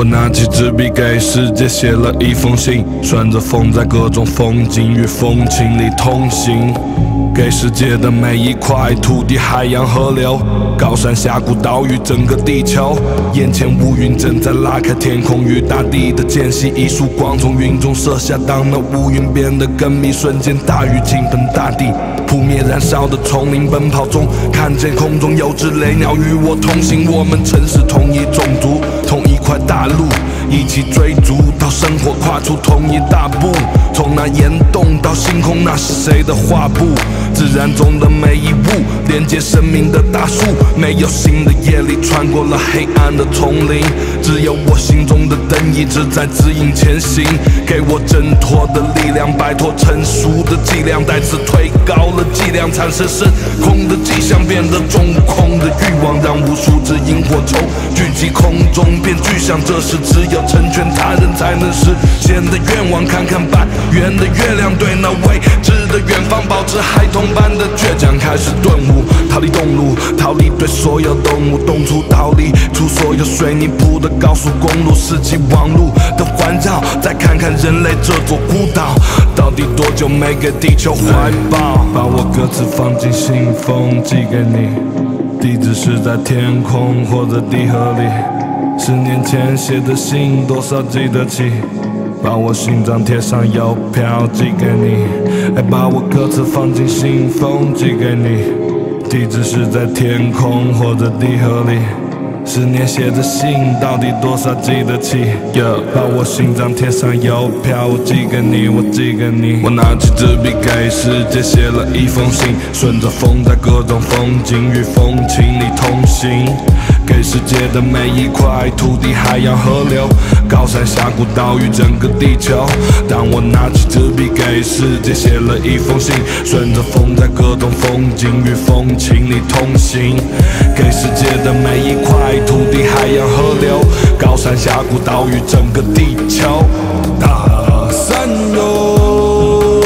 我拿起纸笔，给世界写了一封信，顺着风，在各种风景与风情里同行。给世界的每一块土地、海洋、河流、高山峡谷、岛屿，整个地球。眼前乌云正在拉开天空与大地的间隙，一束光从云中射下，当那乌云变得更密，瞬间大雨倾盆大地，扑灭燃烧的丛林。奔跑中看见空中有只雷鸟与我同行，我们曾是同一种族，同一块大陆，一起追逐到生活，跨出同一大步。从那岩洞到星空，那是谁的画布？自然中的每一物，连接生命的大树。没有星的夜里，穿过了黑暗的丛林，只有我心中的灯一直在指引前行，给我挣脱的力量，摆脱成熟的伎俩，再次推高了剂量，产生升空的迹象，变得中空的欲望，让无数只萤火虫聚集空中变具象。这是只有成全他人才能实现的愿望。看看半圆的月亮，对那未知的远方保持孩童般的倔强，开始顿悟，逃离动路，逃离对所有动物动粗，逃离出所有水泥铺的高速公路，世纪网路的环绕。再看看人类这座孤岛，到底多久没给地球怀抱？把我歌词放进信封寄给你，地址是在天空或者地河里。10年前写的信，多少记得起？把我心脏贴上邮票寄给你，把我歌词放进信封寄给你，地址是在天空或者地河里。10年写的信，到底多少记得起？把我心脏贴上邮票，我寄给你，我寄给你。我拿起纸笔，给世界写了一封信，顺着风，在各种风景与风情里同行。给世界的每一块土地、海洋、河流、高山峡谷、岛屿，整个地球。当我拿起纸笔，给世界写了一封信，顺着风，在各种风景与风情里同行。给世界的每一块土地、海洋、河流、高山峡谷、岛屿，整个地球。大山哟，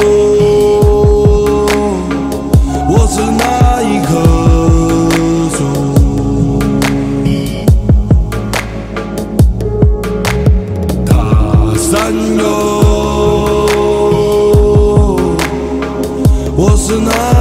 我是哪一棵？山哟，我是哪